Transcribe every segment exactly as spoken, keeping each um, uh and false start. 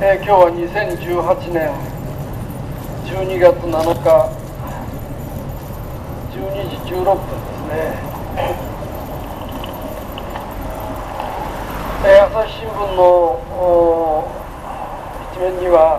えー、今日はにせんじゅうはちねんじゅうにがつなのかじゅうにじじゅうろっぷんですね。えー、朝日新聞の一面には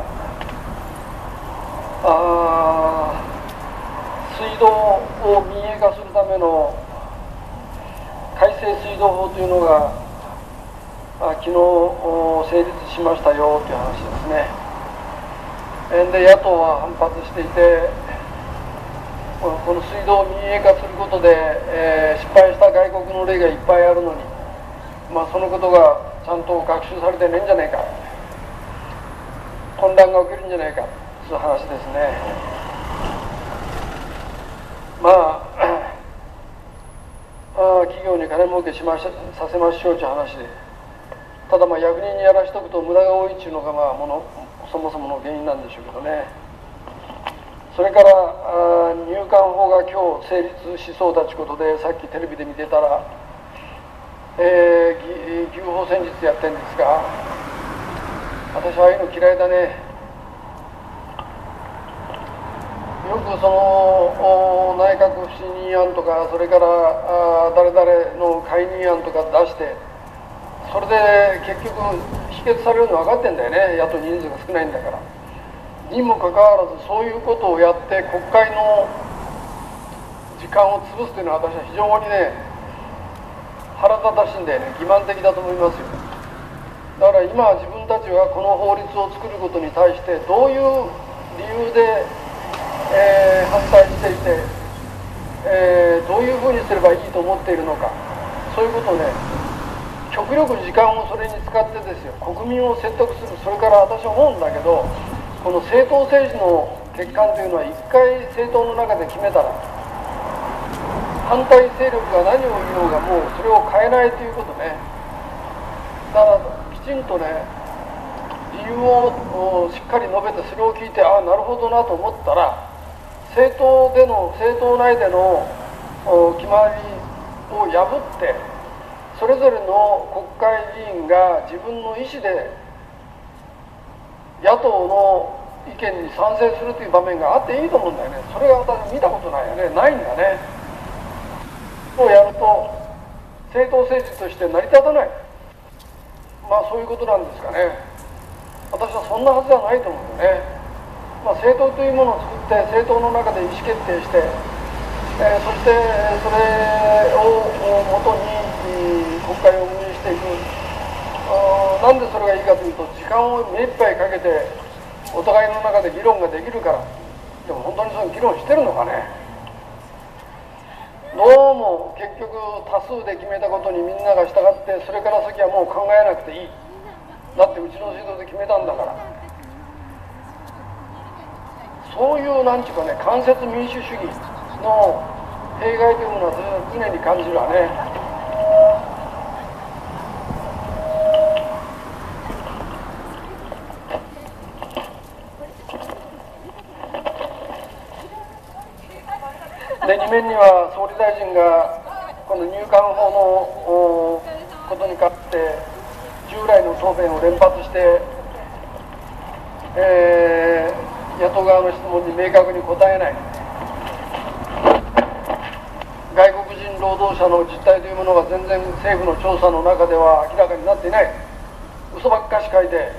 あ水道を民営化するための改正水道法というのがあ昨日成立しましたよという話ですね。で野党は反発していて、この水道を民営化することで、えー、失敗した外国の例がいっぱいあるのに、まあ、そのことがちゃんと学習されてねえんじゃねえか、混乱が起きるんじゃないかという話ですね。まああ企業に金儲けしましさせましょうという話で、ただまあ役人にやらしとくと無駄が多いっていうのがまあものそもそもの原因なんでしょうけどね。それからあ入管法が今日成立しそうだということで、さっきテレビで見てたら、えー、牛法戦術やってるんですが、私はああいうの嫌いだね。よくその内閣不信任案とか、それからあ誰々の解任案とか出して、それで結局否決されるの分かってんだよね、野党人数が少ないんだから。にもかかわらずそういうことをやって国会の時間を潰すというのは、私は非常にね腹立たしいんだよね。欺瞞的だと思いますよ。だから今自分たちはこの法律を作ることに対してどういう理由で、えー、反対していて、えー、どういうふうにすればいいと思っているのか、そういうことをね極力時間をそれに使ってですよ、国民を説得する。それから私は思うんだけど、この政党政治の欠陥というのは、一回政党の中で決めたら反対勢力が何を言おうがもうそれを変えないということね。だからきちんとね理由をしっかり述べて、それを聞いて、ああなるほどなと思ったら、政党での政党内での決まりを破って、それぞれの国会議員が自分の意思で野党の意見に賛成するという場面があっていいと思うんだよね。それが私見たことないよね。ないんだね。そうやると政党政治として成り立たない、まあそういうことなんですかね。私はそんなはずはないと思うよね。まあ、政党というものを作って、政党の中で意思決定して、えー、そしてそれをもとに国会を運営していく。なんでそれがいいかというと、時間を目いっぱいかけてお互いの中で議論ができるから。でも本当にその議論してるのかね。どうも結局多数で決めたことにみんなが従って、それから先はもう考えなくていい。だってうちの制度で決めたんだから。そういうなんていうかね、間接民主主義の弊害というものは常に感じるわね。でに面には総理大臣がこの入管法のことに関して従来の答弁を連発して、えー、野党側の質問に明確に答えない。外国人労働者の実態というものが全然政府の調査の中では明らかになっていない。嘘ばっかし書いて、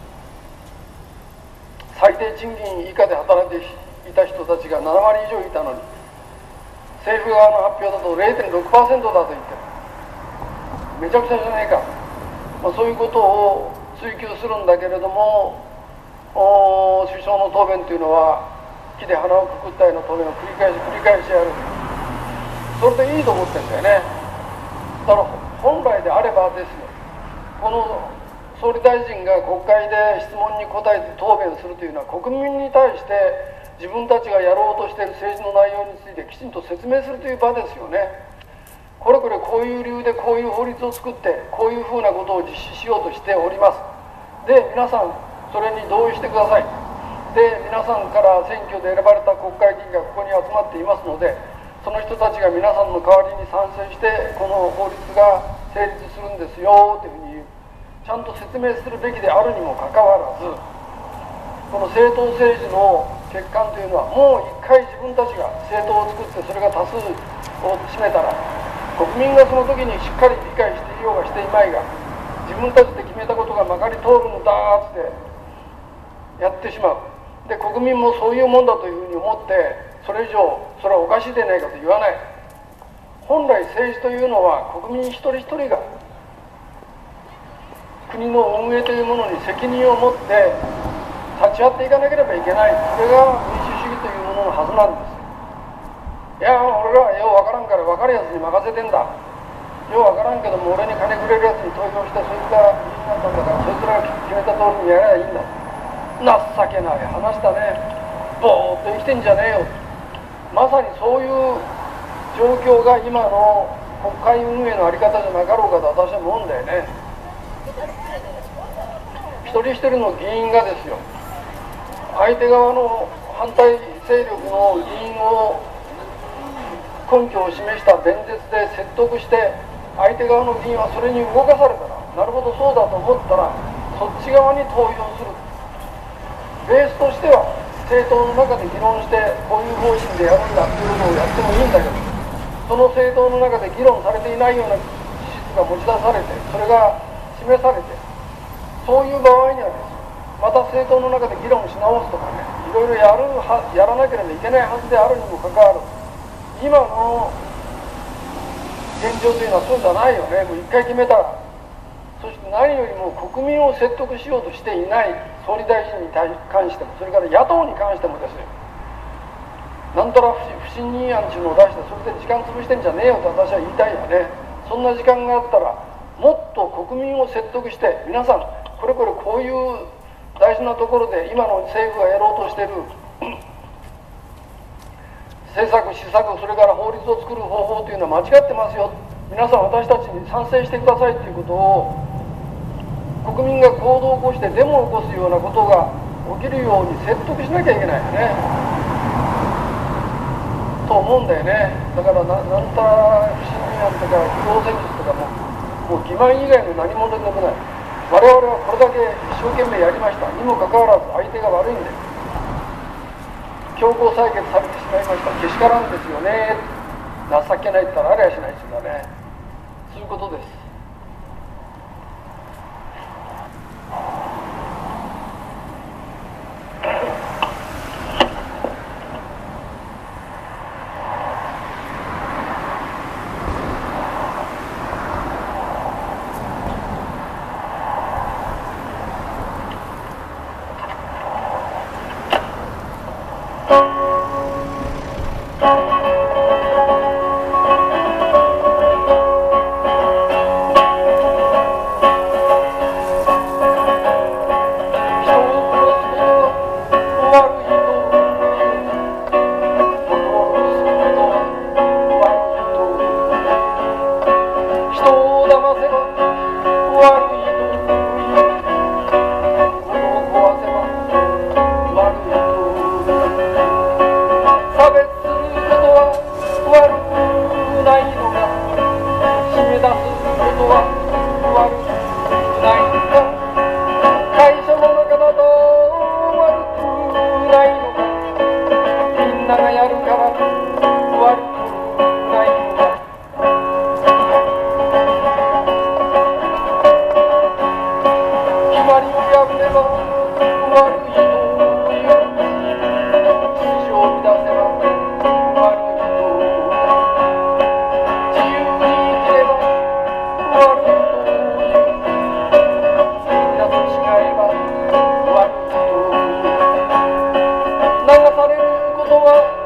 最低賃金以下で働いていた人たちがななわり以上いたのに、政府側の発表だと れいてんろくパーセント だと言ってる。めちゃくちゃじゃないか。まあ、そういうことを追及するんだけれども、首相の答弁というのは木で鼻をくくったような答弁を繰り返し繰り返しやる。それでいいと思ってるんだよね。だから本来であればですよ、この総理大臣が国会で質問に答えて答弁するというのは、国民に対して自分たちがやろうとしている政治の内容についてきちんと説明するという場ですよね。これこれこういう理由でこういう法律を作って、こういうふうなことを実施しようとしております。で皆さんそれに同意してください。で皆さんから選挙で選ばれた国会議員がここに集まっていますので、その人たちが皆さんの代わりに賛成してこの法律が成立するんですよというふうに言う。 ちゃんと説明するべきであるにもかかわらず、この政党政治の欠陥というのは、もう一回自分たちが政党を作ってそれが多数を占めたら、国民がその時にしっかり理解していようがしていまいが、自分たちで決めたことがまかり通るんだーってやってしまう。で国民もそういうもんだというふうに思って、それ以上それはおかしいでないかと言わない。本来政治というのは国民一人一人が国の運営というものに責任を持って立ち会っていかなければいけない。それが民主主義というもののはずなんです。いや俺らはようわからんから分かるやつに任せてんだ、ようわからんけども俺に金くれるやつに投票して、そいつが議員になったんだからそいつらが決めた通りにやればいいんだ。情けない話だね。ぼーっと生きてんじゃねえよ。まさにそういう状況が今の国会運営の在り方じゃなかろうかと私は思うんだよね。一人一人の議員がですよ、相手側の反対勢力の議員を根拠を示した弁舌で説得して、相手側の議員はそれに動かされたら、なるほどそうだと思ったらそっち側に投票する。ベースとしては政党の中で議論してこういう方針でやるんだということをやってもいいんだけど、その政党の中で議論されていないような事実が持ち出されて、それが示されて、そういう場合にはです、また政党の中で議論し直すとかね、いろいろやるはやらなければいけないはずであるにもかかわらず、今の現状というのはそうじゃないよね。もう一回決めたら、そして何よりも国民を説得しようとしていない総理大臣に関しても、それから野党に関してもですね、なんたら不信任案というのを出して、それで時間潰してんじゃねえよと私は言いたいよね。そんな時間があったら、もっと国民を説得して、皆さんこれこれこういう大事なところで今の政府がやろうとしている政策施策、それから法律を作る方法というのは間違ってますよ、皆さん私たちに賛成してくださいということを、国民が行動を起こしてデモを起こすようなことが起きるように説得しなきゃいけないよねと思うんだよね。だから な, なんたら不信任案とか不法戦術とかももう欺瞞以外の何者でもない。我々はこれだけ一生懸命やりましたにもかかわらず、相手が悪いんで強行採決されてしまいました、けしからんですよね、情けないって言ったらありゃしないですよね。そういうことです。流されることは